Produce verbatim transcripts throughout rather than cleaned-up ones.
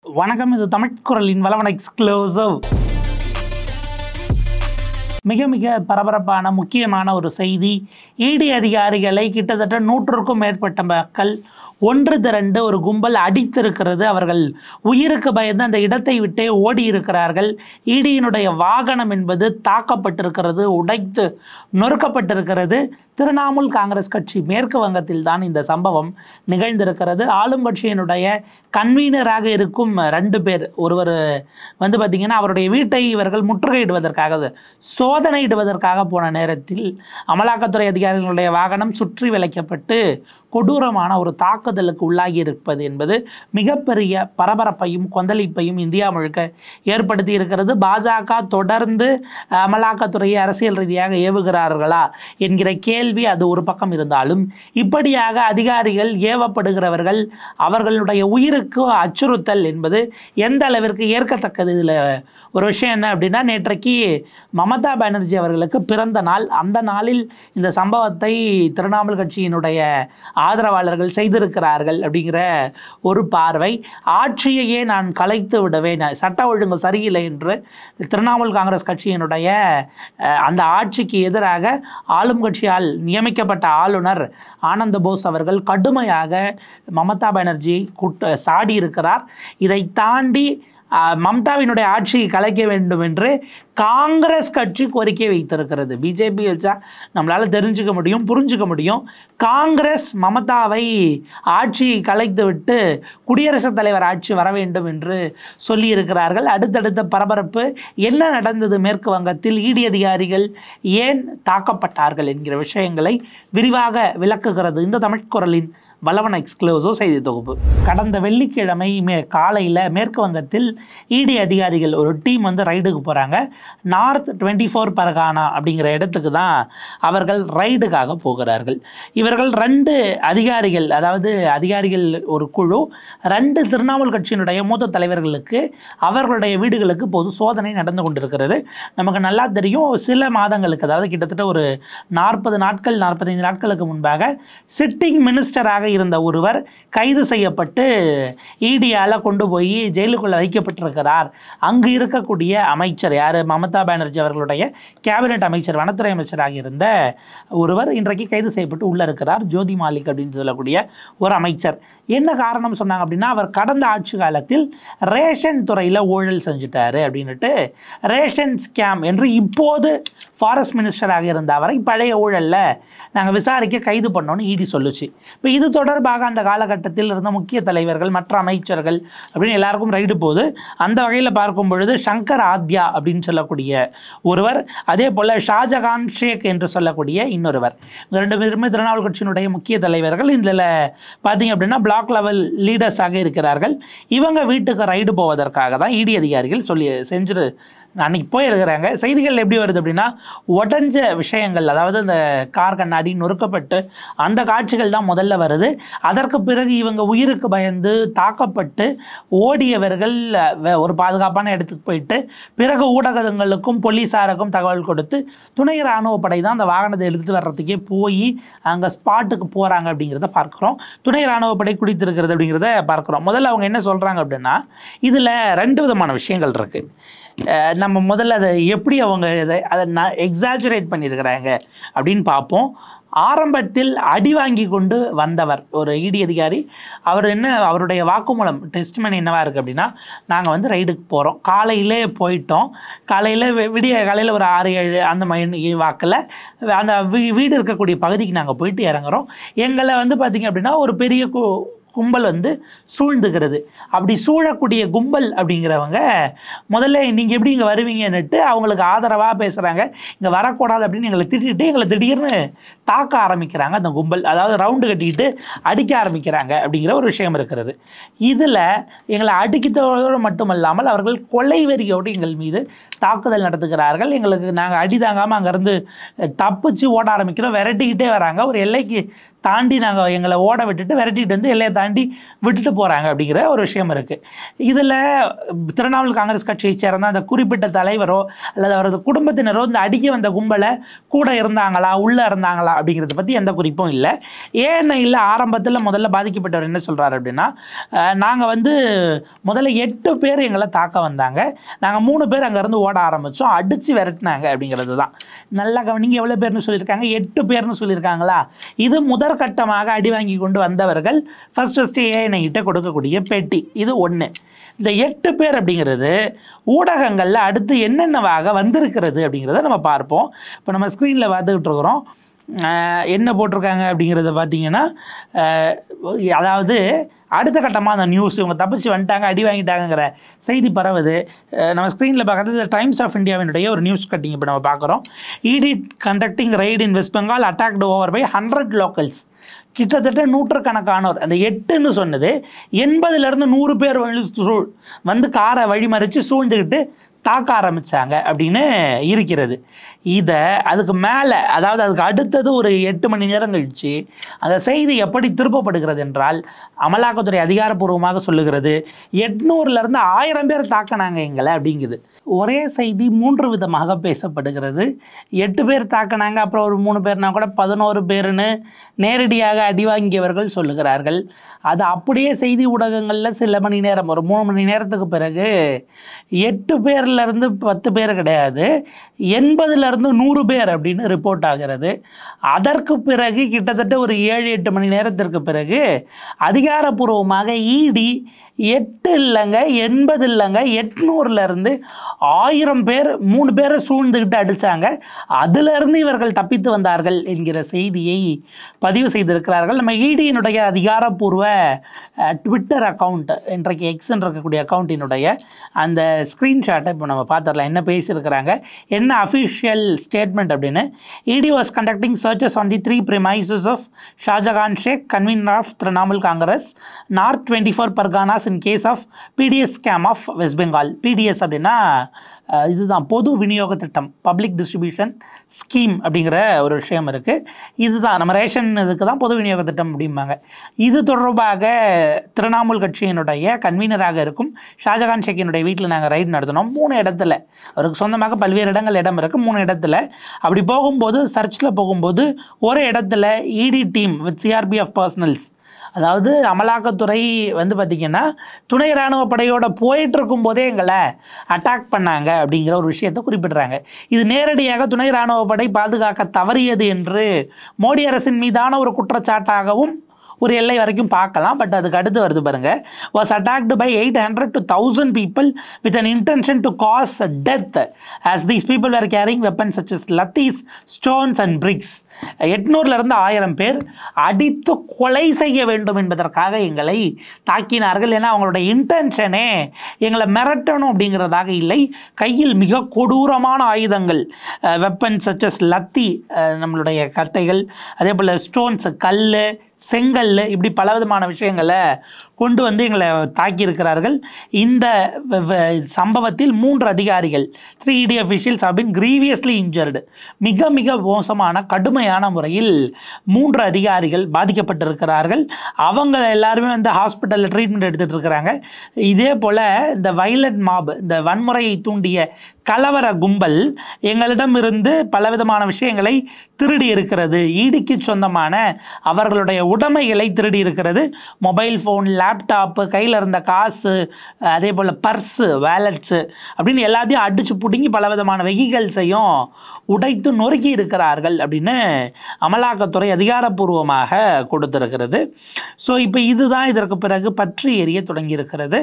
வணக்கம். இது தமிழ் குரலின் வளவன் எக்ஸ்க்ளூசிவ். மிக மிக பரபரப்பான முக்கியமான ஒரு செய்தி. இடி அதிகாரிகளை கிட்டத்தட்ட நூற்றுக்கும் மேற்பட்ட மக்கள் ஒன்று திரண்டு ஒரு கும்பல் அடித்திருக்கிறது. அவர்கள் உயிருக்கு பயந்து அந்த இடத்தை விட்டே ஓடி இருக்கிறார்கள். இடியினுடைய வாகனம் என்பது தாக்கப்பட்டிருக்கிறது, உடைத்து நொறுக்கப்பட்டிருக்கிறது. திரிணாமுல் காங்கிரஸ் கட்சி மேற்கு வங்கத்தில் தான் இந்த சம்பவம் நிகழ்ந்திருக்கிறது. ஆளும் கட்சியினுடைய கன்வீனராக இருக்கும் ரெண்டு பேர், ஒருவர் வந்து பார்த்திங்கன்னா அவருடைய வீட்டை இவர்கள் முற்றுகையிடுவதற்காக சோதனையிடுவதற்காக போன நேரத்தில் அமலாக்கத்துறை அதிகாரிகளுடைய வாகனம் சுற்றி வளைக்கப்பட்டு கொடூரமான ஒரு தாக்குதலுக்கு உள்ளாகி இருப்பது என்பது மிகப்பெரிய பரபரப்பையும் கொந்தளிப்பையும் இந்தியா முழுக்க ஏற்படுத்தி இருக்கிறது. பாஜக தொடர்ந்து அமலாக்கத்துறையை அரசியல் ரீதியாக ஏவுகிறார்களா என்கிற கேள்வி அது ஒரு பக்கம் இருந்தாலும், இப்படியாக அதிகாரிகள் ஏவப்படுகிறவர்கள் அவர்களுடைய உயிருக்கு அச்சுறுத்தல் என்பது எந்த அளவிற்கு ஏற்கத்தக்கது. இதில் ஒரு விஷயம் என்ன அப்படின்னா, நேற்றைக்கு மமதா பானர்ஜி அவர்களுக்கு பிறந்த நாள். அந்த நாளில் இந்த சம்பவத்தை திரிணாமுல் கட்சியினுடைய ஆதரவாளர்கள் செய்திருக்கிறார்கள் அப்படிங்கிற ஒரு பார்வை. ஆட்சியையே நான் கலைத்து விடுவேன், சட்ட ஒழுங்கு சரியில்லை என்று திரிணாமுல் காங்கிரஸ் கட்சியினுடைய அந்த ஆட்சிக்கு எதிராக ஆளும் கட்சியால் நியமிக்கப்பட்ட ஆளுநர் ஆனந்த் போஸ் அவர்கள் கடுமையாக மமதா பானர்ஜி குட்ட சாடி இருக்கிறார். இதை தாண்டி மம்தாவினுடைய ஆட்சியை கலைக்க வேண்டும் என்று காங்கிரஸ் கட்சி கோரிக்கை வைத்திருக்கிறது. பிஜேபி வச்சா நம்மளால் தெரிஞ்சுக்க முடியும், புரிஞ்சுக்க முடியும். காங்கிரஸ் மமதாவை ஆட்சியை கலைத்து விட்டு குடியரசுத் தலைவர் ஆட்சி வர வேண்டும் என்று சொல்லியிருக்கிறார்கள். அடுத்தடுத்த பரபரப்பு என்ன நடந்தது, மேற்கு வங்கத்தில் இடி அதிகாரிகள் ஏன் தாக்கப்பட்டார்கள் என்கிற விஷயங்களை விரிவாக விளக்குகிறது இந்த தமிழ் குரலின் வளவன் எக்ஸ்க்ளூசிவ் செய்தி தொகுப்பு. கடந்த வெள்ளிக்கிழமை மே காலையில் மேற்கு வங்கத்தில் இடி அதிகாரிகள் ஒரு டீம் வந்து ரைடுக்கு போகிறாங்க. நார்த் டுவெண்ட்டி ஃபோர் பரகானா அப்படிங்கிற இடத்துக்கு தான் அவர்கள் ரைடுக்காக போகிறார்கள். இவர்கள் ரெண்டு அதிகாரிகள், அதாவது அதிகாரிகள் ஒரு குழு, ரெண்டு திரிணாமுல் கட்சியினுடைய மூத்த தலைவர்களுக்கு அவர்களுடைய வீடுகளுக்கு பொது சோதனை நடந்து கொண்டிருக்கிறது. நமக்கு நல்லா தெரியும், சில மாதங்களுக்கு, அதாவது கிட்டத்தட்ட ஒரு நாற்பது நாட்கள் நாற்பத்தைந்து நாட்களுக்கு முன்பாக சிட்டிங் மினிஸ்டராக இருந்த ஒருவர் கைது செய்யப்பட்டு இடியால் கொண்டு போய் ஜெயிலுக்குள்ளே வைக்கப்பட்டிருக்கிறார். அங்கு இருக்கக்கூடிய அமைச்சர் யார், மமதா பானர்ஜி அவர்களுடைய கேபினெட் அமைச்சர், வனத்துறை அமைச்சராக இருந்த ஒருவர் இன்றைக்கு கைது செய்யப்பட்டு உள்ளே இருக்கிறார். ஜோதி மாலிக் அப்படின்னு சொல்லக்கூடிய ஒரு அமைச்சர். என்ன காரணம் சொன்னாங்க அப்படின்னா, அவர் கடந்த ஆட்சி காலத்தில் ரேஷன் துறையில் ஊழல் செஞ்சுட்டாரு அப்படின்ட்டு ரேஷன் ஸ்கேம் என்று இப்போது ஃபாரஸ்ட் மினிஸ்டராக இருந்த அவரை பழைய ஊழலில் நாங்கள் விசாரிக்க கைது பண்ணோன்னு இடி சொல்லுச்சு. இப்போ இது தொடர்பாக அந்த காலகட்டத்தில் இருந்த முக்கிய தலைவர்கள், மற்ற அமைச்சர்கள் அப்படின்னு எல்லாருக்கும் ரைடு போகுது. அந்த வகையில் பார்க்கும் பொழுது சங்கர் ஆத்யா அப்படின்னு சொல்லக்கூடிய ஒருவர், அதே போல் ஷாஜகான் ஷேக் என்று சொல்லக்கூடிய இன்னொருவர், ரெண்டு பேருமே திரிணாமுல் கட்சியினுடைய முக்கிய தலைவர்கள். இதில் பார்த்தீங்க அப்படின்னா பிளாக் லெவல் லீடர்ஸாக இருக்கிறார்கள். இவங்க வீட்டுக்கு ரைடு போவதற்காக தான் இடி அதிகாரிகள் சொல்லி செஞ்சுரு அன்றைக்கி போயிருக்கிறாங்க. செய்திகள் எப்படி வருது அப்படின்னா, உடஞ்ச விஷயங்கள், அதாவது இந்த கார் கண்ணாடி நொறுக்கப்பட்டு அந்த காட்சிகள் தான் முதல்ல வருது. அதற்கு பிறகு இவங்க உயிருக்கு பயந்து தாக்கப்பட்டு ஓடியவர்கள் ஒரு பாதுகாப்பான இடத்துக்கு போயிட்டு பிறகு ஊடகங்களுக்கும் போலீஸாருக்கும் தகவல் கொடுத்து துணை இராணுவ படை தான் அந்த வாகனத்தை எடுத்துகிட்டு வர்றதுக்கே போய் அங்கே ஸ்பாட்டுக்கு போகிறாங்க அப்படிங்கிறத பார்க்குறோம். துணை இராணுவ படை குடித்திருக்கிறது அப்படிங்கிறத பார்க்குறோம். முதல்ல அவங்க என்ன சொல்கிறாங்க அப்படின்னா, இதில் ரெண்டு விதமான விஷயங்கள் இருக்குது. நம்ம முதல்ல அதை எப்படி அவங்க இதை அதை நான் எக்ஸாஜரேட் பண்ணியிருக்கிறாங்க அப்படின்னு பார்ப்போம். ஆரம்பத்தில் அடி வாங்கி கொண்டு வந்தவர் ஒரு இடி அதிகாரி, அவர் என்ன, அவருடைய வாக்குமூலம் டெஸ்ட்மனி என்னவா இருக்குது அப்படின்னா, நாங்கள் வந்து ரைடுக்கு போகிறோம், காலையிலே போயிட்டோம், காலையில் விடிய காலையில் ஒரு ஆறு ஏழு அந்த மணி வாக்கில் அந்த வீடு இருக்கக்கூடிய பகுதிக்கு நாங்கள் போயிட்டு இறங்குறோம். எங்களை வந்து பார்த்திங்க அப்படின்னா ஒரு பெரிய கு கும்பல் வந்து சூழ்ந்துக்கிறது. அப்படி சூழக்கூடிய கும்பல் அப்படிங்கிறவங்க முதல்ல நீங்கள் எப்படி இங்கே வருவீங்கன்னுட்டு அவங்களுக்கு ஆதரவாக பேசுகிறாங்க. இங்கே வரக்கூடாது அப்படின்னு எங்களை திட்டிட்டு எங்களை திடீர்னு தாக்க ஆரம்பிக்கிறாங்க அந்த கும்பல். அதாவது ரவுண்டு கட்டிக்கிட்டு அடிக்க ஆரம்பிக்கிறாங்க அப்படிங்கிற ஒரு விஷயம் இருக்கிறது. இதில் எங்களை அடிக்கிறதோடு மட்டுமல்லாமல் அவர்கள் கொலை வெறியோடு எங்கள் மீது தாக்குதல் நடத்துகிறார்கள். எங்களுக்கு நாங்கள் அடி தாங்காமல் அங்கேருந்து தப்பிச்சு ஓட ஆரம்பிக்கிறோம். விரட்டிக்கிட்டே வராங்க. ஒரு எல்லைக்கு தாண்டி நாங்கள் எங்களை ஓட விட்டுட்டு விரட்டிட்டு வந்து எல்லையை தாண்டி விட்டுட்டு போகிறாங்க அப்படிங்கிற ஒரு விஷயம் இருக்குது. இதில் திரிணாமுல் காங்கிரஸ் கட்சியை சேர்ந்த அந்த குறிப்பிட்ட தலைவரோ அல்லது அவரது குடும்பத்தினரோ இந்த அடிக்க வந்த கும்பலை கூட இருந்தாங்களா உள்ளே இருந்தாங்களா அப்படிங்கிறத பற்றி எந்த குறிப்பும் இல்லை. ஏன்னா இல்லை ஆரம்பத்தில் முதல்ல பாதிக்கப்பட்டவர் என்ன சொல்கிறார் அப்படின்னா, நாங்கள் வந்து முதல்ல எட்டு பேர் எங்களை தாக்க வந்தாங்க, நாங்கள் மூணு பேர் அங்கேருந்து ஓட ஆரம்பித்தோம், அடித்து விரட்டினாங்க அப்படிங்கிறது தான். நல்லா கவனிங்க, எவ்வளோ பேர்னு சொல்லியிருக்காங்க, எட்டு பேர்னு சொல்லியிருக்காங்களா. இது முதற்கட்டமாக அடி வாங்கி கொண்டு வந்தவர்கள் ஃபர்ஸ்ட் ஃபஸ்ட்டு ஏஎன்ஐ கிட்ட கொடுக்கக்கூடிய பேட்டி. இது ஒன்று. இந்த எட்டு பேர் அப்படிங்கிறது ஊடகங்களில் அடுத்து என்னென்னவாக வந்திருக்கிறது அப்படிங்கிறத நம்ம பார்ப்போம். இப்போ நம்ம ஸ்க்ரீனில் பார்த்துக்கிட்டு இருக்கிறோம். என்ன போட்டிருக்காங்க அப்படிங்கிறத பார்த்தீங்கன்னா, அதாவது அடுத்த கட்டமாக அந்த நியூஸ் இவங்க தப்பிச்சு வந்துட்டாங்க அடி வாங்கிட்டாங்கிற செய்தி பரவுது. நம்ம ஸ்க்ரீனில் பார்க்குறது டைம்ஸ் ஆஃப் இந்தியாவினுடைய ஒரு நியூஸ் கட்டிங் இப்போ நம்ம பார்க்குறோம். ED conducting raid in West Bengal attacked over by hundred locals. கிட்டத்தட்ட நூற்றுக்கணக்கானோர், அந்த எட்டுன்னு சொன்னது எண்பதுலேருந்து நூறு பேர் வந்து காரை வழிமறித்து சூழ்ந்துக்கிட்டு தாக்க ஆரம்பித்தாங்க அப்படின்னு இருக்கிறது. இதை அதுக்கு மேலே, அதாவது அதுக்கு அடுத்தது ஒரு எட்டு மணி நேரம் கழித்து அந்த செய்தி எப்படி திருப்பப்படுகிறது என்றால், அமலாக்கத்துறை அதிகாரப்பூர்வமாக சொல்லுகிறது எட்நூறுலேருந்து ஆயிரம் பேர் தாக்கினாங்க எங்களை அப்படிங்குது. ஒரே செய்தி மூன்று விதமாக பேசப்படுகிறது. எட்டு பேர் தாக்கினாங்க, அப்புறம் ஒரு மூணு பேர்னா கூட பதினோரு பேருன்னு நேரடியாக அடி வாங்கியவர்கள் சொல்லுகிறார்கள். அது அப்படியே செய்தி ஊடகங்களில் சில மணி நேரம், ஒரு மூணு மணி நேரத்துக்கு பிறகு எட்டு பேர்லேருந்து பத்து பேர் கிடையாது, எண்பதுலேருந்து நூறு பேர் அப்படின்னு ரிப்போர்ட் ஆகிறது. அதற்கு பிறகு கிட்டத்தட்ட ஒரு ஏழு எட்டு மணி நேரத்திற்கு பிறகு அதிகாரப்பூர்வமாக இடி எட்டு இல்லைங்க எண்பது இல்லைங்க எட்நூறுலேருந்து ஆயிரம் பேர் மூணு பேரை சூழ்ந்துக்கிட்டு அடித்தாங்க, அதிலிருந்து இவர்கள் தப்பித்து வந்தார்கள் என்கிற செய்தியை பதிவு செய்திருக்கிறார்கள். நம்ம இடியினுடைய அதிகாரப்பூர்வ ட்விட்டர் அக்கௌண்ட், இன்றைக்கு எக்ஸ்ன்னு இருக்கக்கூடிய அக்கௌண்ட்டினுடைய அந்த ஸ்க்ரீன்ஷாட்டை இப்போ நம்ம பார்த்துடலாம். என்ன பேசியிருக்கிறாங்க, என்ன அஃபிஷியல் ஸ்டேட்மெண்ட் அப்படின்னு. ED was conducting searches on the three premises of Shahjahan Sheikh, convener of Trinamool Congress, North twenty four Parganas in case of P D S scam of West Bengal. P D S அப்படின்னா இதுதான் பொது விநியோக திட்டம், பப்ளிக் டிஸ்ட்ரிபியூஷன் ஸ்கீம் அப்படிங்கிற ஒரு விஷயம் இருக்குது. இதுதான் நம்ம ரேஷன் இதுக்கு தான் பொது விநியோக திட்டம் அப்படிம்பாங்க. இது தொடர்பாக திரிணாமுல் கட்சியினுடைய கன்வீனராக இருக்கும் ஷாஜகான் ஷேக்கினுடைய வீட்டில் நாங்கள் ரைடு நடத்தினோம். மூணு இடத்துல, அவருக்கு சொந்தமாக பல்வேறு இடங்கள் இடம் இருக்குது, மூணு இடத்துல. அப்படி போகும்போது சர்ச்சில் போகும்போது ஒரு இடத்துல இடி டீம் வித் சிஆர்பிஎஃப் பர்சனல்ஸ், அதாவது அமலாக்கத்துறை வந்து பார்த்திங்கன்னா துணை இராணுவ படையோட போயிட்டு இருக்கும்போதே எங்களை அட்டாக் பண்ணாங்க அப்படிங்கிற ஒரு விஷயத்தை குறிப்பிடுறாங்க. இது நேரடியாக துணை இராணுவ படை பாதுகாக்க தவறியது என்று மோடி அரசின் மீதான ஒரு குற்றச்சாட்டாகவும் ஒரு எல்லை வரைக்கும் பார்க்கலாம். பட் அதுக்கு அடுத்து வருது பாருங்க, was attacked by eight hundred to thousand people with an intention to cause death as these people were carrying weapons such as lathis, stones and bricks. எட்நூறுலேருந்து ஆயிரம் பேர் அடித்து கொலை செய்ய வேண்டும் என்பதற்காக எங்களை தாக்கினார்கள். ஏன்னா அவங்களோட இன்டென்ஷனே எங்களை மிரட்டணும் அப்படிங்கிறதாக இல்லை. கையில் மிக கொடூரமான ஆயுதங்கள், வெப்பன்ஸ் சச் அஸ் லத்தி, நம்மளுடைய கட்டைகள், அதே போல் ஸ்டோன்ஸ், கல், செங்கல், இப்படி பல விதமான விஷயங்களை கொண்டு வந்து எங்களை தாக்கியிருக்கிறார்கள். இந்த சம்பவத்தில் மூன்று அதிகாரிகள், three ED officials have been grievously injured. மிக மிக மோசமான கடுமையான முறையில் மூன்று அதிகாரிகள் பாதிக்கப்பட்டிருக்கிறார்கள். அவங்க எல்லாருமே வந்து ஹாஸ்பிட்டலில் ட்ரீட்மெண்ட் எடுத்துகிட்டு இருக்கிறாங்க. இதே போல் இந்த வயலண்ட் மாப், இந்த வன்முறையை தூண்டிய கலவர கும்பல் எங்களிடமிருந்து பலவிதமான விஷயங்களை திருடி இருக்கிறது. ஈடிக்கு சொந்தமான அவர்களுடைய உடைமைகளை திருடி இருக்கிறது. மொபைல் ஃபோன், லேப்டாப்பு, கையில் இருந்த காசு, அதே போல் பர்ஸு, வேலட்ஸு அப்படின்னு எல்லாத்தையும் அடித்து பிடுங்கி பலவிதமான வெஹிக்கல்ஸையும் உடைத்து நொறுக்கி இருக்கிறார்கள் அப்படின்னு அமலாக்கத்துறை அதிகாரப்பூர்வமாக கொடுத்திருக்கிறது. ஸோ இப்போ இதுதான் இதற்கு பிறகு பற்றி எரிய தொடங்கி இருக்கிறது.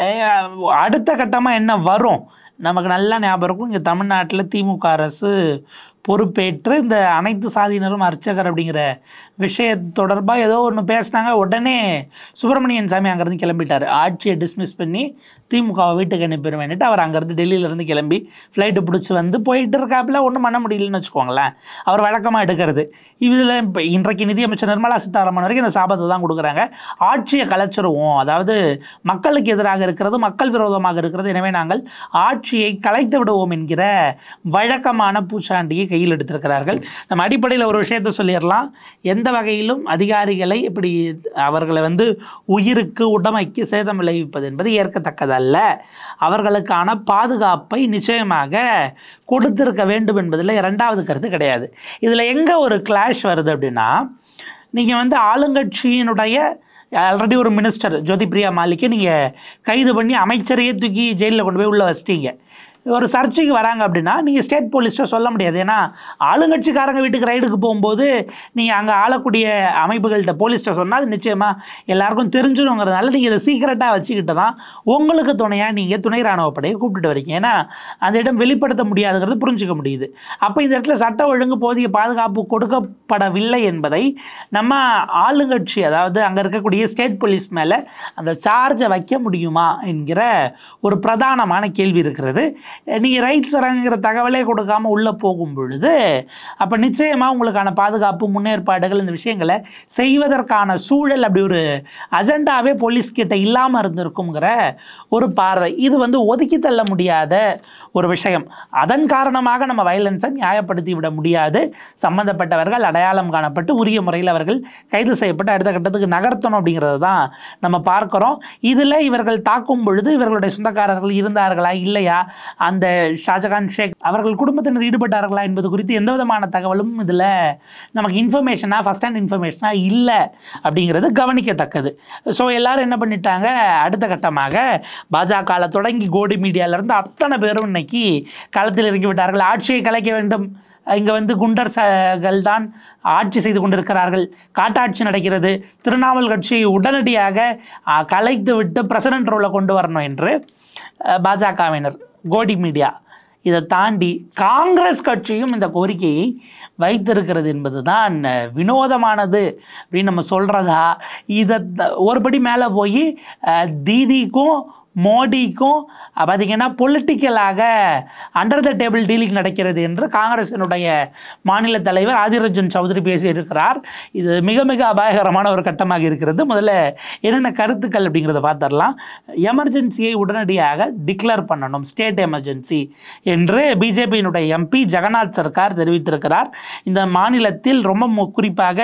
அடுத்த கட்டமாக என்ன வரும் நமக்கு நல்லா ஞாபகம் இருக்கும். இங்கே தமிழ்நாட்டில் திமுக அரசு பொறுப்பேற்று இந்த அனைத்து சாதியினரும் அர்ச்சகர் அப்படிங்கிற விஷய தொடர்பாக ஏதோ ஒன்று பேசினாங்க. உடனே சுப்பிரமணியன் சாமி அங்கேருந்து கிளம்பிட்டார். ஆட்சியை டிஸ்மிஸ் பண்ணி திமுகவை வீட்டுக்கு அனுப்பிடுவேன்ட்டு அவர் அங்கேருந்து டெல்லியிலேருந்து கிளம்பி ஃப்ளைட்டு பிடிச்சி வந்து போயிட்டு இருக்காப்புல. ஒன்றும் பண்ண முடியலன்னு வச்சுக்கோங்களேன். அவர் வழக்கமாக எடுக்கிறது. இதில் இப்போ இன்றைக்கு நிதியமைச்சர் நிர்மலா சீதாராமன் வரைக்கும் இந்த சாபத்தை தான் கொடுக்குறாங்க. ஆட்சியை கலைச்சிருவோம், அதாவது மக்களுக்கு எதிராக இருக்கிறது, மக்கள் விரோதமாக இருக்கிறது, எனவே நாங்கள் ஆட்சியை கலைத்து விடுவோம் என்கிற வழக்கமான பூச்சாண்டியை கையில் எடுத்திருக்கிறார்கள். நம்ம அடிப்படையில் ஒரு விஷயத்தை சொல்லிடலாம். எந்த வகையிலும் அதிகாரிகளை இப்படி அவர்களை வந்து உயிருக்கு உடைமைக்கு சேதம் விளைவிப்பது என்பது ஏற்கத்தக்கதல்ல. அவர்களுக்கான பாதுகாப்பை நிச்சயமாக கொடுத்திருக்க வேண்டும் என்பதில் இரண்டாவது கருத்து கிடையாது. இதில் எங்கே ஒரு கிளாஷ் வருது அப்படின்னா, நீங்கள் வந்து ஆளுங்கட்சியினுடைய ஆல்ரெடி ஒரு மினிஸ்டர் ஜோதிபிரியா மாலிக்கை நீங்கள் கைது பண்ணி அமைச்சரையே தூக்கி ஜெயிலில் கொண்டு போய் உள்ளே வச்சிட்டீங்க. ஒரு சர்ச்சைக்கு வராங்க அப்படின்னா நீங்கள் ஸ்டேட் போலீஸ்ட்டை சொல்ல முடியாது. ஏன்னா ஆளுங்கட்சிக்காரங்க வீட்டுக்கு ரைடுக்கு போகும்போது நீங்கள் அங்கே ஆளக்கூடிய அமைப்புகள்கிட்ட போலீஸ்ட்டை சொன்னால் அது நிச்சயமாக எல்லாருக்கும் தெரிஞ்சிடுங்கிறதுனால நீங்கள் இதை சீக்கிரட்டாக வச்சுக்கிட்டு தான் உங்களுக்கு துணையாக நீங்கள் துணை இராணுவ படையை கூப்பிட்டுட்டு வரீங்க. ஏன்னா அந்த இடம் வெளிப்படுத்த முடியாதுங்கிறது புரிஞ்சுக்க முடியுது. அப்போ இந்த இடத்துல சட்ட ஒழுங்கு போதிய பாதுகாப்பு கொடுக்கப்படவில்லை என்பதை நம்ம ஆளுங்கட்சி, அதாவது அங்கே இருக்கக்கூடிய ஸ்டேட் போலீஸ் மேலே அந்த சார்ஜை வைக்க முடியுமா என்கிற ஒரு பிரதானமான கேள்வி இருக்கிறது. நீங்கள் ரைட்ஸ் வராங்கிற தகவலே கொடுக்காமல் உள்ளே போகும் பொழுது அப்போ நிச்சயமாக உங்களுக்கான பாதுகாப்பு முன்னேற்பாடுகள் இந்த விஷயங்களை செய்வதற்கான சூழல் அப்படி ஒரு அஜெண்டாவே போலீஸ்கிட்ட இல்லாமல் இருந்திருக்குங்கிற ஒரு பார்வை. இது வந்து ஒதுக்கி தள்ள முடியாத ஒரு விஷயம். அதன் காரணமாக நம்ம வயலன்ஸை நியாயப்படுத்தி விட முடியாது. சம்பந்தப்பட்டவர்கள் அடையாளம் காணப்பட்டு உரிய முறையில் அவர்கள் கைது செய்யப்பட்டு அடுத்த கட்டத்துக்கு நகர்த்தணும் அப்படிங்கிறது தான் நம்ம பார்க்குறோம். இதில் இவர்கள் தாக்கும் பொழுது இவர்களுடைய சொந்தக்காரர்கள் இருந்தார்களா இல்லையா, அந்த ஷாஜகான் ஷேக் அவர்கள் குடும்பத்தினர் ஈடுபட்டார்களா என்பது குறித்து எந்த விதமான தகவலும் இதில் நமக்கு இன்ஃபர்மேஷனாக ஃபஸ்ட் ஹேண்ட் இன்ஃபர்மேஷனாக இல்லை அப்படிங்கிறது கவனிக்கத்தக்கது. ஸோ எல்லோரும் என்ன பண்ணிட்டாங்க, அடுத்த கட்டமாக பாஜகவில் தொடங்கி கோடி மீடியாவிலேருந்து அத்தனை பேரும் இன்னைக்கு களத்தில் இறங்கி விட்டார்கள். ஆட்சியை கலைக்க வேண்டும், இங்கே வந்து குண்டர்கள் தான் ஆட்சி செய்து கொண்டிருக்கிறார்கள், காட்டாட்சி நடக்கிறது, திரிணாமுல் கட்சியை உடனடியாக கலைத்து விட்டு பிரசிடென்ட் ரோலை கொண்டு வரணும் என்று பாஜகவினர், கோடி மீடியா, இதை தாண்டி காங்கிரஸ் கட்சியும் இந்த கோரிக்கையை வைத்திருக்கிறது என்பது தான் வினோதமானது அப்படின்னு நம்ம சொல்கிறதா. இதை ஒருபடி மேலே போய் தீதிக்கும் மோடிக்கும் பார்த்திங்கன்னா பொலிட்டிக்கலாக அண்டர் த டேபிள் டீலிங் நடக்கிறது என்று காங்கிரசினுடைய மாநில தலைவர் ஆதிர் ரஞ்சன் சௌத்ரி பேசியிருக்கிறார். இது மிக மிக அபாயகரமான ஒரு கட்டமாக இருக்கிறது. முதல்ல என்னென்ன கருத்துக்கள் அப்படிங்கிறத பார்த்துடலாம். எமர்ஜென்சியை உடனடியாக டிக்ளேர் பண்ணணும், ஸ்டேட் எமர்ஜென்சி என்று பிஜேபியினுடைய எம்பி ஜெகநாத் சர்க்கார் தெரிவித்திருக்கிறார். இந்த மாநிலத்தில் ரொம்ப குறிப்பாக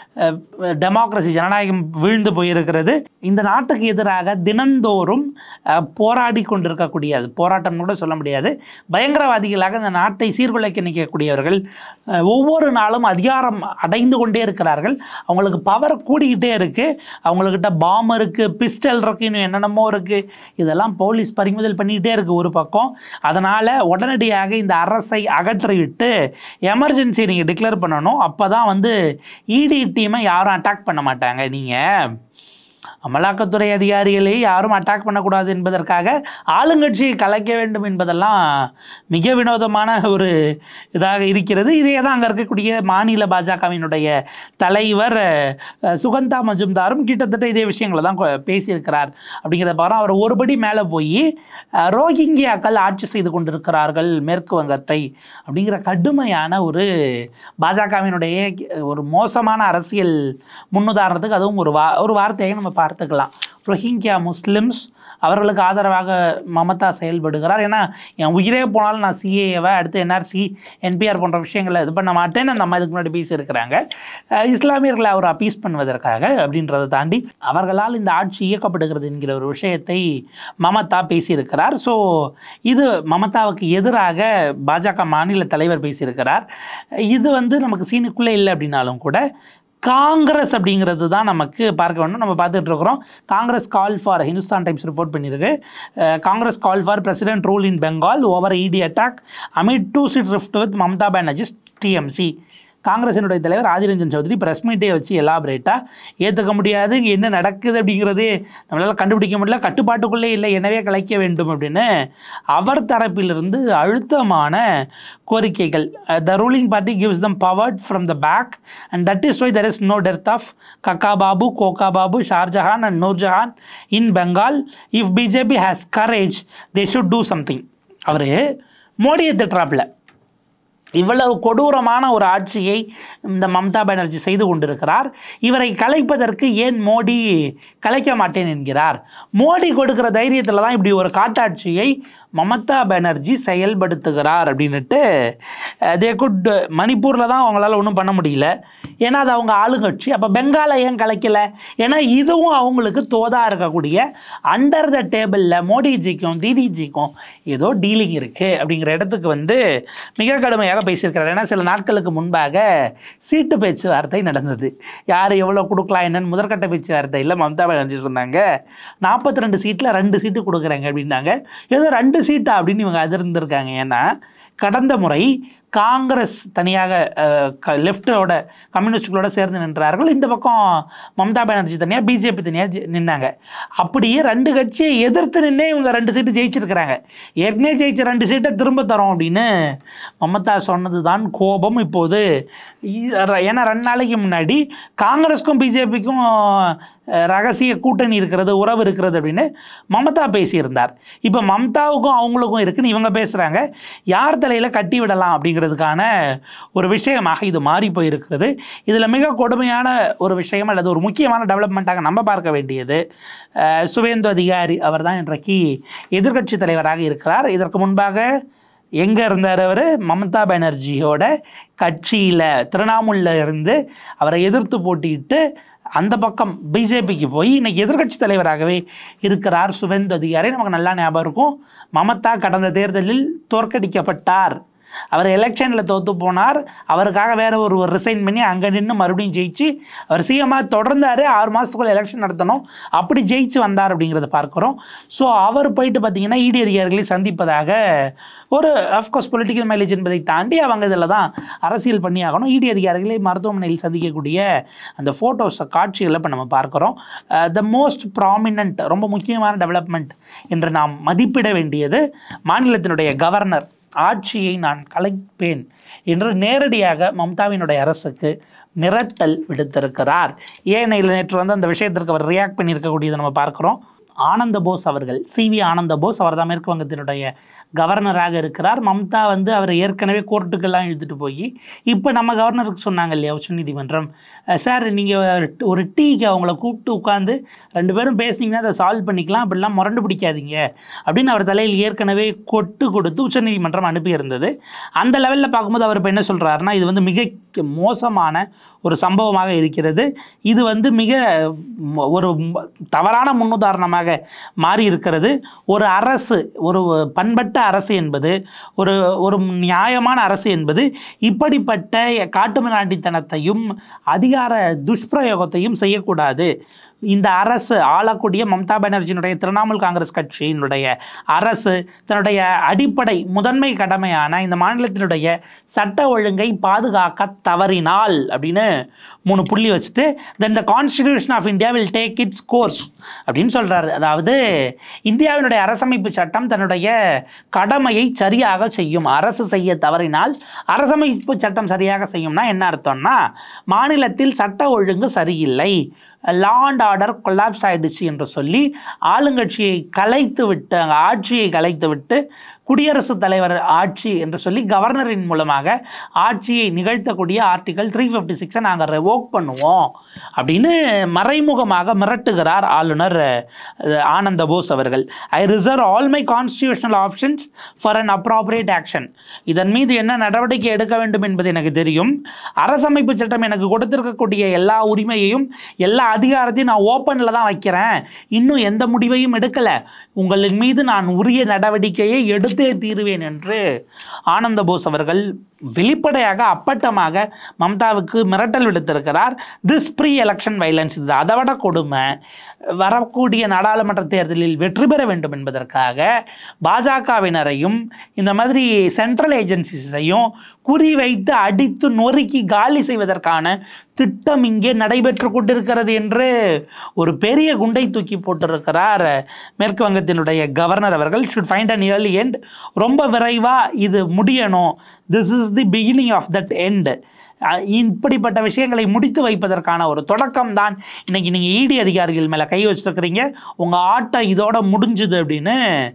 டெமோக்ரஸி, ஜனநாயகம் வீழ்ந்து போயிருக்கிறது. இந்த நாட்டுக்கு எதிராக தினந்தோறும் போராடி கொண்டிருக்கக்கூடிய, அது போராட்டம் கூட சொல்ல முடியாது, பயங்கரவாதிகளாக இந்த நாட்டை சீர்குலைக்க நிற்கக்கூடியவர்கள் ஒவ்வொரு நாளும் அதிகாரம் அடைந்து கொண்டே இருக்கிறார்கள். அவங்களுக்கு பவர் கூடிக்கிட்டே இருக்குது. அவங்கக்கிட்ட பாம் இருக்குது, பிஸ்டல் இருக்குது, இன்னும் என்னென்னமோ இருக்குது. இதெல்லாம் போலீஸ் பறிமுதல் பண்ணிக்கிட்டே இருக்குது ஒரு பக்கம். அதனால் உடனடியாக இந்த அரசை அகற்றிவிட்டு எமர்ஜென்சி நீங்கள் டிக்ளேர் பண்ணணும். அப்போ தான் வந்து இடி டீமை யாரும் அட்டாக் பண்ண மாட்டாங்க. நீங்கள் அமலாக்கத்துறை அதிகாரிகளே யாரும் அட்டாக் பண்ணக்கூடாது என்பதற்காக ஆளுங்கட்சியை கலைக்க வேண்டும் என்பதெல்லாம் மிக வினோதமான ஒரு இதாக இருக்கிறது. இதே தான் அங்கே இருக்கக்கூடிய மாநில பாஜகவினுடைய தலைவர் சுகந்தா மஜும்தாரும் கிட்டத்தட்ட இதே விஷயங்களை தான் பேசியிருக்கிறார். அப்படிங்கிறத பாரு, அவர் ஒருபடி மேலே போய் ரோஹிங்கியாக்கள் ஆட்சி செய்து கொண்டிருக்கிறார்கள் மேற்கு வங்கத்தை அப்படிங்கிற கடுமையான ஒரு பாஜகவினுடைய ஒரு மோசமான அரசியல் முன்னுதாரணத்துக்கு அதுவும் ஒரு வா ஒரு வார்த்தையை நம்ம பார்த்துக்கலாம். ரோஹிங்கியா முஸ்லிம்ஸ் அவர்களுக்கு ஆதரவாக மமதா செயல்படுகிறார். ஏன்னா என் உயிரே போனாலும் நான் சிஏஏவை அடுத்து என்ஆர்சி என்பிஆர் போன்ற விஷயங்களை இது பண்ண மாட்டேன்னு நம்ம இதுக்கு முன்னாடி பேசியிருக்கிறாங்க. இஸ்லாமியர்களை அவர் அப்பீஸ் பண்ணுவதற்காக அப்படின்றத தாண்டி அவர்களால் இந்த ஆட்சி இயக்கப்படுகிறது என்கிற ஒரு விஷயத்தை மமதா பேசியிருக்கிறார். ஸோ இது மமதாவுக்கு எதிராக பாஜக மாநில தலைவர் பேசியிருக்கிறார். இது வந்து நமக்கு சீனுக்குள்ளே இல்லை அப்படின்னாலும் கூட காங்கிரஸ் அப்படிங்கிறது தான் நமக்கு பார்க்க வேண்டும். நம்ம பார்த்துட்டு இருக்கிறோம். Congress call for, Hindustan Times report பண்ணியிருக்கு, Congress call for president rule in Bengal over ED attack amid two seat rift with Mamata Banerjee TMC. காங்கிரசினுடைய தலைவர் ஆதிர் ரஞ்சன் சௌத்ரி ப்ரெஸ் மீட்டே வச்சு எலாபரேட்டாக ஏற்றுக்க முடியாது, இங்கே என்ன நடக்குது அப்படிங்கிறதே நம்மளால் கண்டுபிடிக்க முடியல, கட்டுப்பாட்டுக்குள்ளே இல்லை, எனவே கலைக்க வேண்டும் அப்படின்னு அவர் தரப்பிலிருந்து அழுத்தமான கோரிக்கைகள். The ruling party gives them powered from the back and that is why there is no dearth of Kakka Babu, Koka Babu, Shahjahan and Noorjahan in Bengal. If BJP has courage they should do something. அவர் மோடியை திட்டுறாப்புல. இவ்வளவு கொடூரமான ஒரு ஆட்சியை இந்த மம்தா பானர்ஜி செய்து கொண்டிருக்கிறார். இவரை கலைப்பதற்கு ஏன் மோடி கலைக்க மாட்டேன் என்கிறார்? மோடி கொடுக்கிற தைரியத்தில் தான் இப்படி ஒரு காட்டாட்சியை மமதா பானர்ஜி செயல்படுத்துகிறார் அப்படின்னுட்டு தே குட் மணிப்பூரில் தான் அவங்களால ஒன்றும் பண்ண முடியல, ஏன்னா அது அவங்க ஆளுங்கட்சி. அப்போ பெங்காலை ஏன் கலைக்கலை? ஏன்னா இதுவும் அவங்களுக்கு தோதா இருக்கக்கூடிய அண்டர் த டேபிளில் மோடிஜிக்கும் தீதிஜிக்கும் ஏதோ டீலிங் இருக்குது அப்படிங்கிற இடத்துக்கு வந்து மிக கடுமையாக பேசியிருக்கிறார். ஏன்னா சில நாட்களுக்கு முன்பாக சீட்டு பேச்சுவார்த்தை நடந்தது. யார் எவ்வளோ கொடுக்கலாம் என்னன்னு முதற்கட்ட பேச்சுவார்த்தையில் மமதா பானர்ஜி சொன்னாங்க, நாற்பத்தி ரெண்டு சீட்டில் ரெண்டு சீட்டு கொடுக்குறாங்க அப்படின்னாங்க. ஏதோ ரெண்டு சீட்டா அப்படின்னு இவங்க அதிர்ந்திருக்காங்க. ஏன்னா கடந்த முறை காங்கிரஸ் தனியாக லெஃப்டோட கம்யூனிஸ்டுகளோட சேர்ந்து நின்றார்கள், இந்த பக்கம் மம்தா பானர்ஜி தனியாக பிஜேபி தனியாக நின்னாங்க. அப்படியே ரெண்டு கட்சியை எதிர்த்து நின்னே இவங்க ரெண்டு சீட்டு ஜெயிச்சிருக்கிறாங்க. ஏற்கனவே ஜெயிச்ச ரெண்டு சீட்டை திரும்ப தரோம் அப்படின்னு மமதா சொன்னது தான் கோபம் இப்போது. ஏன்னா ரெண்டு நாளைக்கு முன்னாடி காங்கிரஸுக்கும் பிஜேபிக்கும் ரகசிய கூட்டணி இருக்கிறது, உறவு இருக்கிறது அப்படின்னு மமதா பேசியிருந்தார். இப்போ மம்தாவுக்கும் அவங்களுக்கும் இருக்குன்னு இவங்க பேசுகிறாங்க. யார் தலையில் கட்டி விடலாம் அப்படிங்கிறதுக்கான ஒரு விஷயமாக இது மாறி போயிருக்கிறது. இதில் மிக கொடுமையான ஒரு விஷயம் அல்லது ஒரு முக்கியமான டெவலப்மெண்ட்டாக நம்ம பார்க்க வேண்டியது, சுவேந்து அதிகாரி அவர் தான் இன்றைக்கு எதிர்க்கட்சி தலைவராக இருக்கிறார். இதற்கு முன்பாக எங்கே இருந்தார் அவர்? மமதா பானர்ஜியோட கட்சியில் திரிணாமுலில் இருந்து அவரை எதிர்த்து போட்டிட்டு அந்த பக்கம் பிஜேபிக்கு போய் இன்னைக்கு எதிர்க்கட்சி தலைவராகவே இருக்கிறார் சுவேந்து அதிகாரி. நமக்கு நல்லா ஞாபகம் இருக்கும், மமதா கடந்த தேர்தலில் தோற்கடிக்கப்பட்டார். அவர் எலெக்ஷனில் தோற்று போனார். அவருக்காக வேற ஒரு ரிசைன் பண்ணி அங்கே நின்று மறுபடியும் ஜெயிச்சு அவர் சிஎம்மாக தொடர்ந்தார். ஆறு மாதத்துக்குள்ள எலெக்ஷன் நடத்தணும், அப்படி ஜெயிச்சு வந்தார் அப்படிங்கிறத பார்க்குறோம். ஸோ அவர் போயிட்டு பார்த்தீங்கன்னா இடி அதிகாரிகளை சந்திப்பதாக ஒரு அஃப்கோர்ஸ் பொலிட்டிக்கல் மைலேஜ் என்பதை தாண்டி அவங்க இதில் தான் அரசியல் பண்ணி ஆகணும். இடி அதிகாரிகளை மருத்துவமனையில் சந்திக்கக்கூடிய அந்த ஃபோட்டோஸ் காட்சிகளை இப்போ நம்ம பார்க்குறோம். த மோஸ்ட் ப்ராமினன்ட் ரொம்ப முக்கியமான டெவலப்மெண்ட் என்று நாம் மதிப்பிட வேண்டியது, மாநிலத்தினுடைய கவர்னர் ஆட்சியை நான் கலைப்பேன் என்று நேரடியாக மம்தாவினுடைய அரசுக்கு மிரட்டல் விடுத்திருக்கிறார். ஏன் இல்லை நேற்று வந்து அந்த விஷயத்திற்கு அவர் ரியாக்ட் பண்ணியிருக்கக்கூடியதை நம்ம பார்க்குறோம். ஆனந்த போஸ் அவர்கள், சி வி ஆனந்த போஸ், அவர் தான் மேற்கு வங்கத்தினுடைய கவர்னராக இருக்கிறார். மம்தா வந்து அவர் ஏற்கனவே கோர்ட்டுக்கெல்லாம் இழுத்துட்டு போய் இப்போ நம்ம கவர்னருக்கு சொன்னாங்க இல்லையா உச்சநீதிமன்றம், சார் நீங்கள் ஒரு டீக்கு அவங்கள கூப்பிட்டு உட்காந்து ரெண்டு பேரும் பேசுனீங்கன்னா அதை சால்வ் பண்ணிக்கலாம், அப்படிலாம் முரண்டு பிடிக்காதீங்க அப்படின்னு அவர் தலையில் ஏற்கனவே கொட்டு கொடுத்து உச்சநீதிமன்றம் அனுப்பியிருந்தது. அந்த லெவலில் பார்க்கும்போது அவர் இப்போ என்ன சொல்கிறாருன்னா, இது வந்து மிக மோசமான ஒரு சம்பவமாக இருக்கிறது, இது வந்து மிக ஒரு தவறான முன்னுதாரணமாக மாறி இருக்கிறது. ஒரு அரசு, ஒரு பண்பட்ட அரசு என்பது, ஒரு ஒரு நியாயமான அரசு என்பது இப்படிப்பட்ட காட்டுமிராண்டித்தனத்தையும் அதிகார துஷ்பிரயோகத்தையும் செய்யக்கூடாது. இந்த அரசு ஆளக்கூடிய மம்தா பானர்ஜியினுடைய திரிணாமுல் காங்கிரஸ் கட்சியினுடைய அரசு தன்னுடைய அடிப்படை முதன்மை கடமையான இந்த மாநிலத்தினுடைய சட்ட ஒழுங்கை பாதுகாக்க தவறினால் அப்படின்னு மூணு புள்ளி வச்சுட்டு then the constitution of India will take its course அப்படின்னு சொல்கிறாரு. அதாவது இந்தியாவினுடைய அரசமைப்பு சட்டம் தன்னுடைய கடமையை சரியாக செய்யும். அரசு செய்ய தவறினால் அரசமைப்பு சட்டம் சரியாக செய்யும்னா என்ன அர்த்தம்னா, மாநிலத்தில் சட்ட ஒழுங்கு சரியில்லை, லா அண்ட் ஆர்டர் கொலாப்ஸ் ஆயிடுச்சு என்று சொல்லி ஆளுங்கட்சியை கலைத்து விட்டு, அங்கே ஆட்சியை கலைத்து விட்டு குடியரசுத் தலைவர் ஆட்சி என்று சொல்லி கவர்னரின் மூலமாக ஆட்சியை நிகழ்த்தக்கூடிய ஆர்டிகல் த்ரீ ஃபிஃப்டி சிக்ஸை நாங்கள் ரெவோக் பண்ணுவோம் அப்படின்னு மறைமுகமாக மிரட்டுகிறார் ஆளுநர் ஆனந்த போஸ் அவர்கள். I reserve all my constitutional options for an appropriate action. இதன் மீது என்ன நடவடிக்கை எடுக்க வேண்டும் என்பது எனக்கு தெரியும். அரசமைப்பு சட்டம் எனக்கு கொடுத்திருக்கக்கூடிய எல்லா உரிமையையும் எல்லா அதிகாரத்தையும் நான் ஓப்பனில் தான் வைக்கிறேன், இன்னும் எந்த முடிவையும் எடுக்கலை, உங்களின் மீது நான் உரிய நடவடிக்கையை எடுத்தே தீருவேன் என்று ஆனந்த போஸ் அவர்கள் வெளிப்படையாக அப்பட்டமாக மம்தாவுக்கு மிரட்டல் விடுத்திருக்கிறார். திஸ் ப்ரீ எலெக்ஷன் வைலன்ஸ், இது அதை விட கொடுமை. வரக்கூடிய நாடாளுமன்ற தேர்தலில் வெற்றி பெற வேண்டும் என்பதற்காக பாஜகவினரையும் இந்த மாதிரி சென்ட்ரல் ஏஜென்சிஸையும் குறிவைத்து அடித்து நொறுக்கி காலி செய்வதற்கான திட்டம் இங்கே நடைபெற்று கொண்டிருக்கிறது என்று ஒரு பெரிய குண்டை தூக்கி போட்டிருக்கிறார் மேற்கு வங்கத்தினுடைய கவர்னர் அவர்கள். Should find an early end, ரொம்ப விரைவாக இது முடியணும், this is the beginning of that end. இப்படிப்பட்ட விஷயங்களை முடித்து வைப்பதற்கான ஒரு தொடக்கம் தான் இன்னைக்கு நீங்கள் இடி அதிகாரிகள் மேலே கை வச்சுருக்கிறீங்க, உங்கள் ஆட்டம் இதோட முடிஞ்சுது அப்படின்னு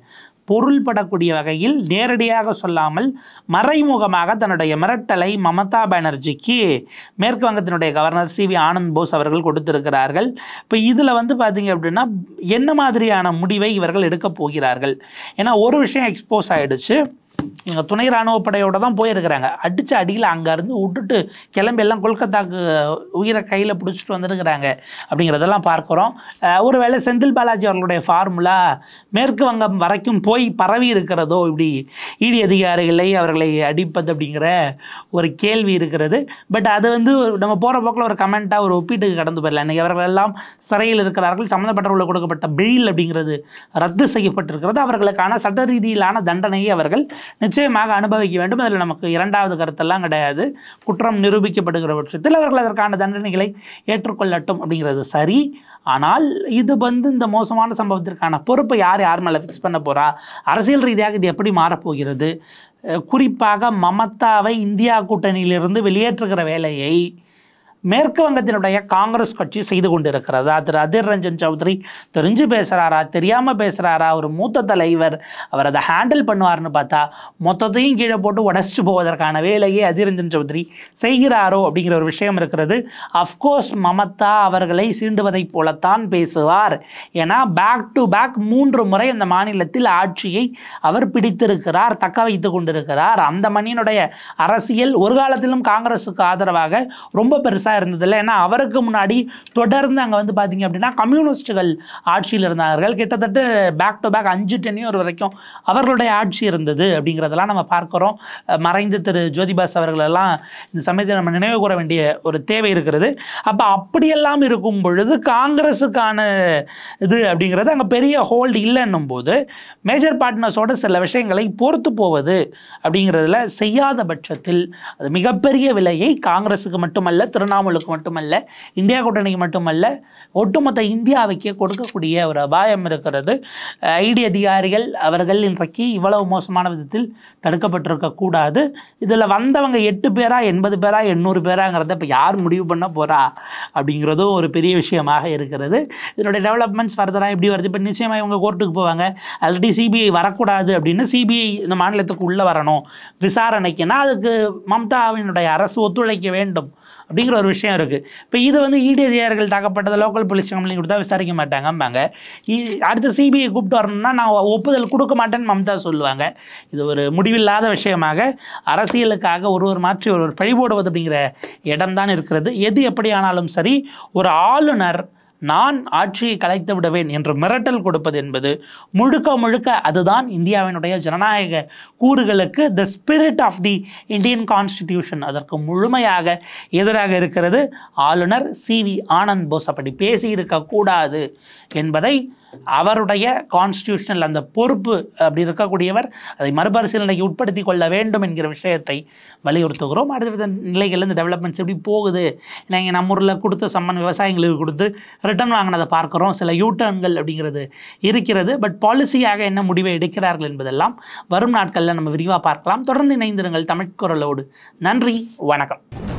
பொருள்படக்கூடிய வகையில் நேரடியாக சொல்லாமல் மறைமுகமாக தன்னுடைய மிரட்டலை மமதா பானர்ஜிக்கு மேற்கு வங்கத்தினுடைய governor C V Anand Bose அவர்கள் கொடுத்திருக்கிறார்கள். இப்போ இதில் வந்து பார்த்தீங்க அப்படின்னா என்ன மாதிரியான முடிவை இவர்கள் எடுக்கப் போகிறார்கள்? ஏன்னா ஒரு விஷயம் எக்ஸ்போஸ் ஆகிடுச்சு. இவங்க துணை இராணுவ படையோடு தான் போயிருக்கிறாங்க. அடித்த அடியில் அங்கேருந்து விட்டுட்டு கிளம்பி எல்லாம் கொல்கத்தாக்கு உயிரை கையில் பிடிச்சிட்டு வந்துருக்கிறாங்க அப்படிங்கிறதெல்லாம் பார்க்குறோம். ஒருவேளை செந்தில் பாலாஜி அவர்களுடைய ஃபார்முலா மேற்கு வங்கம் வரைக்கும் போய் பரவி இருக்கிறதோ இப்படி இடி அதிகாரிகளை அவர்களை அடிப்பது அப்படிங்கிற ஒரு கேள்வி இருக்கிறது. பட் அது வந்து நம்ம போகிற போக்கில் ஒரு கமெண்ட்டாக ஒரு ஒப்பீட்டுக்கு கடந்து போயிடலாம். இன்றைக்கி அவர்கள் எல்லாம் சிறையில் இருக்கிறார்கள். சம்மந்தப்பட்டவர்களுக்கு கொடுக்கப்பட்ட பெயில் அப்படிங்கிறது ரத்து செய்யப்பட்டிருக்கிறது. அவர்களுக்கான சட்ட ரீதியிலான தண்டனையை அவர்கள் நிச்சயமாக அனுபவிக்க வேண்டும். அதில் நமக்கு இரண்டாவது கருத்தெல்லாம் கிடையாது. குற்றம் நிரூபிக்கப்படுகிற பட்சத்தில் அவர்கள் அதற்கான தண்டனைகளை ஏற்றுக்கொள்ளட்டும் அப்படிங்கிறது சரி. ஆனால் இது வந்து இந்த மோசமான சம்பவத்திற்கான பொறுப்பை யார் யார் மேலே ஃபிக்ஸ் பண்ண போகிறா? அரசியல் ரீதியாக இது எப்படி மாறப்போகிறது? குறிப்பாக மமதாவை இந்தியா கூட்டணியிலிருந்து வெளியேற்றுகிற வேலையை மேற்கு வங்கத்தினுடைய காங்கிரஸ் கட்சி செய்து கொண்டிருக்கிறதா? திரு அதிர் ரஞ்சன் சௌத்ரி தெரிஞ்சு பேசுகிறாரா, தெரியாமல் பேசுகிறாரா? ஒரு மூத்த தலைவர் அவர் அதை ஹேண்டில் பண்ணுவார்னு பார்த்தா மொத்தத்தையும் கீழே போட்டு உடச்சிட்டு போவதற்கான வேலையை அதிர் ரஞ்சன் சௌத்ரி செய்கிறாரோ அப்படிங்கிற ஒரு விஷயம் இருக்கிறது. அஃப்கோர்ஸ் மமதா அவர்களை சீண்டுவதைப் போலத்தான் பேசுவார். ஏன்னா பேக் டு பேக் மூன்று முறை அந்த மாநிலத்தில் ஆட்சியை அவர் பிடித்திருக்கிறார், தக்க வைத்து கொண்டிருக்கிறார். அந்த மண்ணினுடைய அரசியல் ஒரு காலத்திலும் காங்கிரஸுக்கு ஆதரவாக ரொம்ப பெருசாக இருந்ததில்லை. ஏன்னா அவருக்கு முன்னாடி தொடர்ந்து அங்கே வந்து பார்த்தீங்க அப்படின்னா கம்யூனிஸ்டுகள் ஆட்சியில் இருந்தார்கள். கிட்டத்தட்ட பேக் டு பேக் அஞ்சு டென்னியர் வரைக்கும் அவர்களுடைய ஆட்சி இருந்தது அப்படிங்கிறதெல்லாம் நம்ம பார்க்குறோம். மறைந்த திரு ஜோதிபாஸ் அவர்களெல்லாம் இந்த சமயத்தில் நம்ம நினைவு கூற வேண்டிய ஒரு தேவை இருக்கிறது. அப்போ அப்படியெல்லாம் இருக்கும் பொழுது காங்கிரஸுக்கான இது அப்படிங்கிறது அங்கே பெரிய ஹோல்டு இல்லைன்னும் போது மேஜர் பார்ட்னர்ஸோட சில விஷயங்களை பொறுத்து போவது அப்படிங்கிறதுல செய்யாத பட்சத்தில் அது மிகப்பெரிய விலையை காங்கிரஸுக்கு மட்டுமல்ல, திரிணாமுலுக்கு மட்டுமல்ல, இந்தியா கூட்டணிக்கு மட்டுமல்ல, ஒட்டுமொத்த இந்தியாவுக்கே கொடுக்கக்கூடிய ஒரு அபாயம் இருக்கிறது. ஐடி அதிகாரிகள் அவர்கள் இன்றைக்கு இவ்வளவு மோசமான விதத்தில் தடுக்கப்பட்டிருக்க கூடாது. இதில் வந்தவங்க எட்டு பேரா எண்பது பேரா எண்ணூறு பேராங்கிறத இப்போ யார் முடிவு பண்ண போகிறா அப்படிங்கிறதும் ஒரு பெரிய விஷயமாக இருக்கிறது. இதனுடைய டெவலப்மெண்ட்ஸ் ஃபர்தராக எப்படி வருது? இப்போ நிச்சயமாக இவங்க கோர்ட்டுக்கு போவாங்க. ஆல்ரெடி சிபிஐ வரக்கூடாது அப்படின்னு சிபிஐ இந்த மாநிலத்துக்கு உள்ளே வரணும் விசாரணைக்குன்னா அதுக்கு மம்தாவினுடைய அரசு ஒத்துழைக்க வேண்டும் அப்படிங்கிற ஒரு விஷயம் இருக்குது. இப்போ இது வந்து இடி அதிகாரிகள் தாக்கப்பட்டது லோக்கல் போலீஸ் கம்ப்ளைண்ட் கொடுத்தா விசாரிக்க மாட்டாங்கம்பாங்க. அடுத்து சிபிஐ கூப்பிட்டு வரணும்னா நான் ஒப்புதல் கொடுக்க மாட்டேன்னு மம்தா சொல்லுவாங்க. இது ஒரு முடிவில்லாத விஷயமாக அரசியலுக்காக ஒருவர் மாற்றி ஒருவர் பழிபோடுவது அப்படிங்கிற இடம்தான் இருக்கிறது. எது எப்படி ஆனாலும் சரி, ஒரு ஆளுநர் நான் ஆட்சியை கலைத்து விடுவேன் என்று மிரட்டல் கொடுப்பது என்பது முழுக்க முழுக்க அதுதான் இந்தியாவினுடைய ஜனநாயக கூறுகளுக்கு the spirit of the Indian constitution அதற்கு முழுமையாக எதிராக இருக்கிறது. ஆளுநர் சி வி ஆனந்த் போஸ் அப்படி பேசியிருக்கக்கூடாது என்பதை அவருடைய கான்ஸ்டிடியூஷனல் அந்த பொறுப்பு அப்படி இருக்கக்கூடியவர் அதை மறுபரிசீலனைக்கு உட்படுத்தி கொள்ள வேண்டும் என்கிற விஷயத்தை வலியுறுத்துகிறோம். அடுத்த நிலைகளில் இந்த டெவலப்மெண்ட்ஸ் எப்படி போகுது? ஏன்னா இங்கே நம்ம ஊரில் கொடுத்த சம்மன் விவசாயிகளுக்கு கொடுத்து ரிட்டர்ன் வாங்கினதை பார்க்குறோம். சில யூட்டர்ன்கள் அப்படிங்கிறது இருக்கிறது. பட் பாலிசியாக என்ன முடிவை எடுக்கிறார்கள் என்பதெல்லாம் வரும் நாட்களில் நம்ம விரிவாக பார்க்கலாம். தொடர்ந்து இணைந்திருங்கள் தமிழ் குரலோடு. நன்றி, வணக்கம்.